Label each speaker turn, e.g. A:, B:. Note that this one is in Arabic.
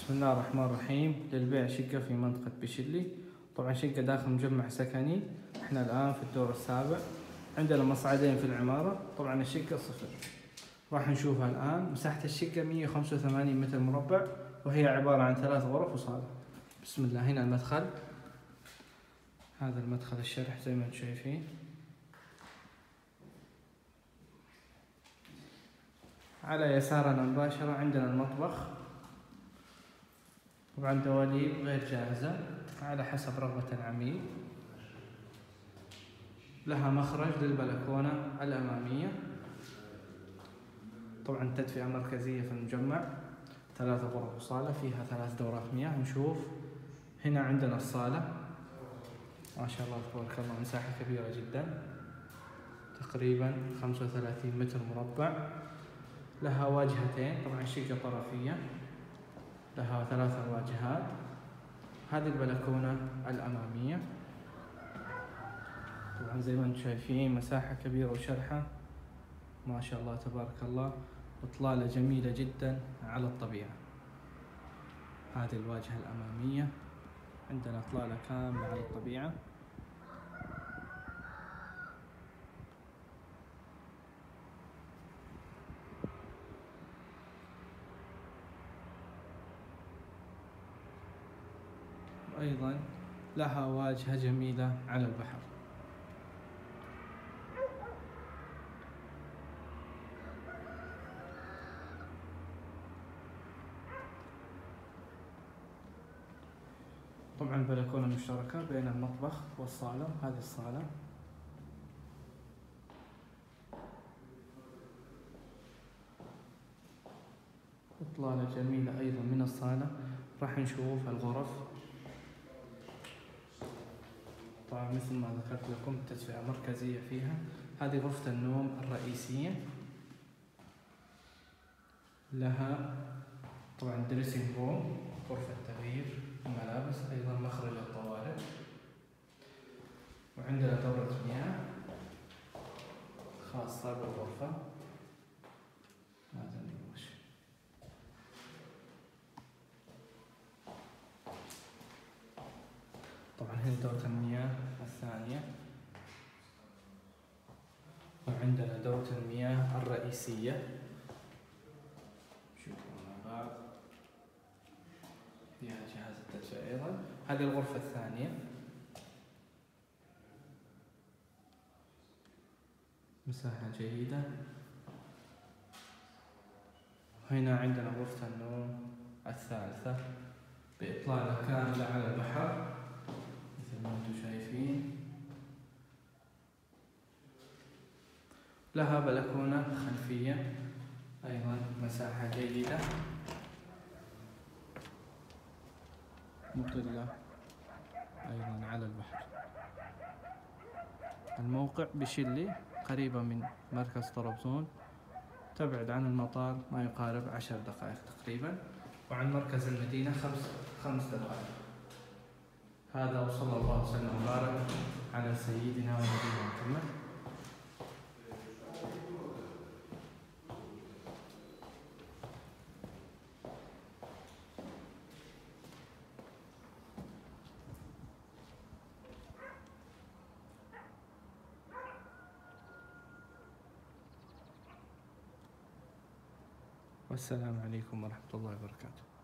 A: بسم الله الرحمن الرحيم. للبيع شقة في منطقة بشلي. طبعا شقة داخل مجمع سكني. احنا الآن في الدور السابع، عندنا مصعدين في العمارة. طبعا الشقة صفر، راح نشوفها الآن. مساحة الشقة 185 متر مربع، وهي عبارة عن 3 غرف وصالة. بسم الله. هنا المدخل، هذا المدخل الشرح زي ما انتم شايفين. على يسارنا مباشرة عندنا المطبخ، طبعا دواليب غير جاهزة على حسب رغبة العميل. لها مخرج للبلكونة الأمامية. طبعا تدفئة مركزية في المجمع، 3 غرف وصالة، فيها 3 دورات مياه. نشوف هنا عندنا الصالة، ما شاء الله تبارك الله، مساحة كبيرة جدا، تقريبا 35 متر مربع. لها واجهتين، طبعا شقة طرفية، لها 3 واجهات. هذه البلكونة الأمامية. طبعا زي ما انتم شايفين مساحة كبيرة وشرحة، ما شاء الله تبارك الله، إطلالة جميلة جدا على الطبيعة. هذه الواجهة الأمامية، عندنا إطلالة كاملة على الطبيعة. وأيضا لها واجهة جميلة على البحر. طبعا البلكونة مشتركة بين المطبخ والصالة. هذه الصالة، إطلالة جميلة أيضا من الصالة. راح نشوف الغرف. طبعا مثل ما ذكرت لكم تدفئة مركزية فيها. هذه غرفة النوم الرئيسية، لها طبعا دريسنج روم، غرفة تغيير الملابس، أيضا مخرج الطوارئ، وعندنا دورة مياه خاصة بالغرفة. هذا النوش. طبعا هنا دورة المياه الثانية، وعندنا دورة المياه الرئيسية. شوفوا مع بعض، فيها جهاز التدفئة أيضا. هذه الغرفة الثانية، مساحة جيدة. هنا عندنا غرفة النوم الثالثة بإطلالة كاملة على البحر مثل ما انتم شايفين. لها بلكونة خلفية، أيضا مساحة جيدة مطلة أيضا على البحر. الموقع بشلي، قريبة من مركز طرابزون، تبعد عن المطار ما يقارب 10 دقائق تقريبا، وعن مركز المدينة 5 دقائق. هذا، وصلى الله وسلم وبارك على سيدنا ونبينا محمد. والسلام عليكم ورحمة الله وبركاته.